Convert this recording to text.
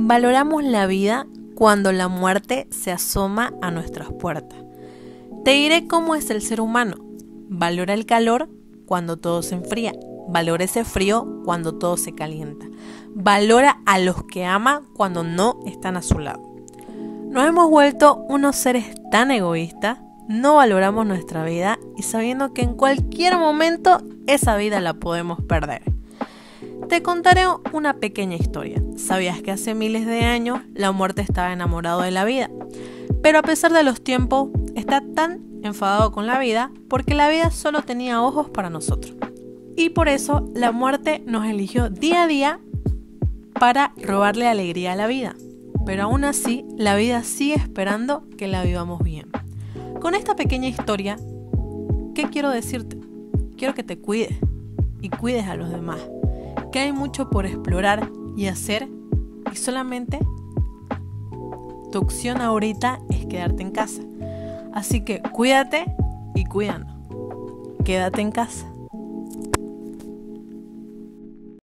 Valoramos la vida cuando la muerte se asoma a nuestras puertas. Te diré cómo es el ser humano. Valora el calor cuando todo se enfría. Valora ese frío cuando todo se calienta. Valora a los que ama cuando no están a su lado. Nos hemos vuelto unos seres tan egoístas, no valoramos nuestra vida y sabiendo que en cualquier momento esa vida la podemos perder. Te contaré una pequeña historia. ¿Sabías que hace miles de años la muerte estaba enamorado de la vida? Pero a pesar de los tiempos, está tan enfadado con la vida porque la vida solo tenía ojos para nosotros. Y por eso la muerte nos eligió día a día para robarle alegría a la vida. Pero aún así, la vida sigue esperando que la vivamos bien. Con esta pequeña historia, ¿qué quiero decirte? Quiero que te cuides y cuides a los demás. Que hay mucho por explorar y hacer y solamente tu opción ahorita es quedarte en casa. Así que cuídate y cuídanos. Quédate en casa.